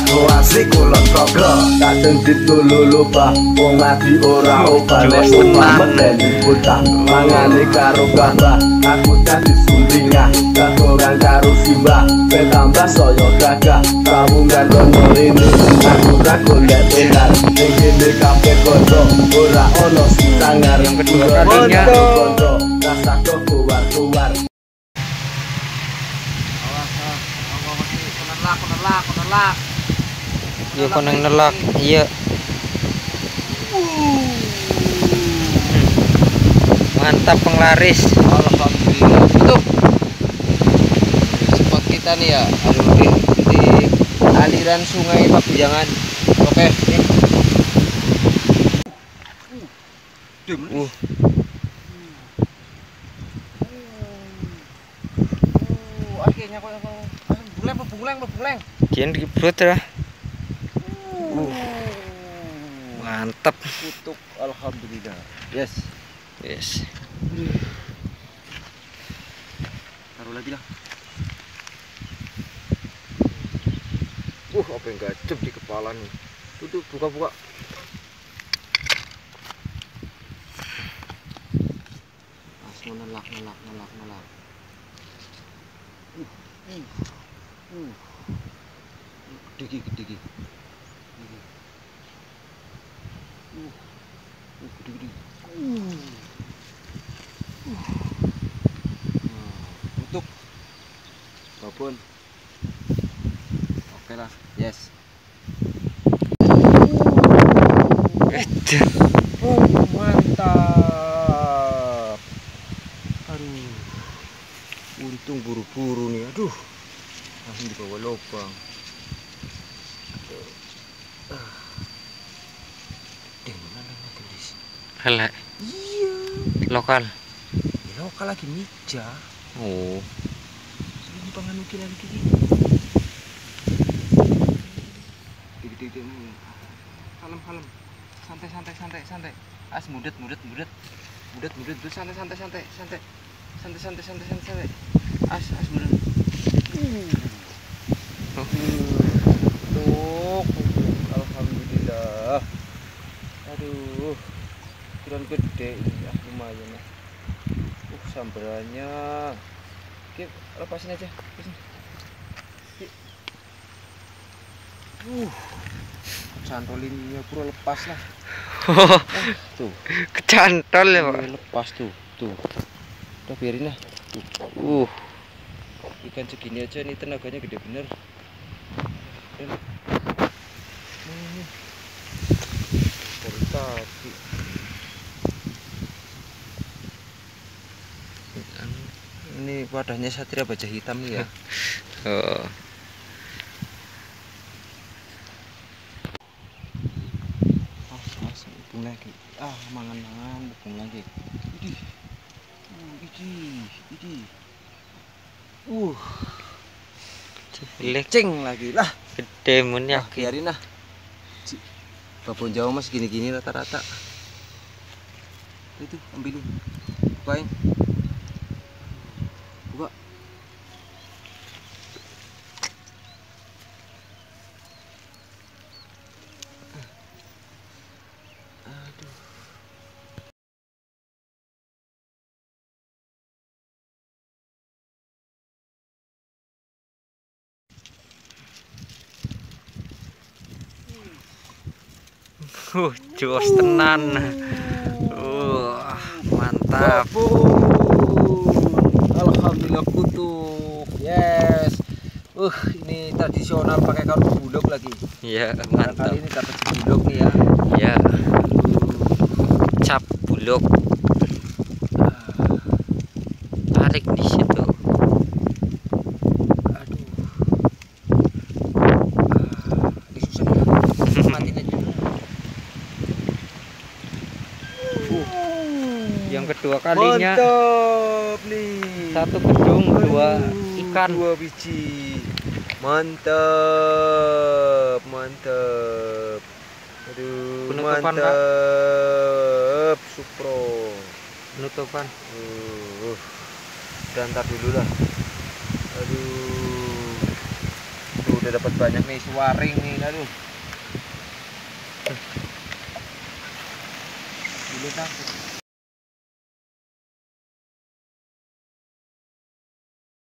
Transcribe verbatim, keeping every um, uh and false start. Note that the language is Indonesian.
aku asli kulon koko kadang ditululu bah wong mati ora obah nek medeni buta mangane karo gabah aku dadi sumbingah katoran karo simbah petambah saya gagah sambungan rono ini aku ra golek tenar ning kene kabeh kanca ora ono sing sangar yang kedua kalinya rasa keluar-keluar Nelak, nelak, nelak. iya koneng nelak iya mantap penglaris. Alhamdulillah. Tutup spot kita nih ya. Aduh, di, di aliran sungai Pabuyangan. Oke. Uh. Akhirnya kok buleng, buleng, buleng. Kian dibrut ya. Uh. Mantap. Tutup, alhamdulillah. Yes. Yes. Taruh lagi lah. Uh, apa yang gacep di kepala nih? Tutup, buka-buka. Langsung nelak, nelak, nelak, nelak. Uh, uh, uh. Gede, gede, gede. Uh, uh, gede, gede. Uh. Uh. Nah, tutup. Babon. Oke lah, yes. Oh, mantap. Aduh. Untung buru-buru nih. Aduh. Langsung di bawah lubang. Ah. Dengan lagi guys. Halah. Iya. Lokal. Ya, lokal lagi mija. Oh. Ini pangan ukiran gini. Gede-gede nih. Kalem-kalem. Santai santai santai santai. As mudet mudet mudet. Mudet mudet tuh santai santai santai santai. Santai santai santai santai santai. As as mudet. Oh. Tuh. Alhamdulillah. Aduh. Ukuran gede ini ya, lumayan ya. Uh, sambarannya. Oke, lepasin aja. Lepasin. Uh. Cantolinnya pura lepas lah. Oh, Eh, tuh. kecantol ya, Pak. Iya, lepas tuh. Tuh. Udah biarin lah. Tuh. Uh. Ikan segini aja nih tenaganya gede bener. Dan hmm. Dari tadi. Ini wadahnya Satria Baja Hitam nih ya. Oh. Ah, mas, hubung lagi. Ah, mangan-mangan, hubung lagi. Idih. Uh, idih, idih. Uh. Leceng lagi lah. Gede mun Ah, yakin. biarin lah. Babon Jawa mas gini-gini rata-rata. Itu ambilin. Bukain. Buka. Aduh. Uh, jos tenan. Uh, mantap. Alhamdulillah kutuk. Yes. Uh, ini tradisional pakai karung bulog lagi. Ya, Mantap. mantap. Kali ini dapat bulog nih ya. Ya. Cap bulog. Tarik di situ. Aduh. Ah, disusah ya. Matiin aja. Yang kedua kalinya. Mantap nih. Satu gedung, dua ikan. Dua biji. Mantap, mantap. Aduh, Penutupan, mantap. Supro. Penutupan. Uh, udah ntar dulu lah. Aduh. Tuh udah dapat banyak nih suaring nih, aduh. Dulu kan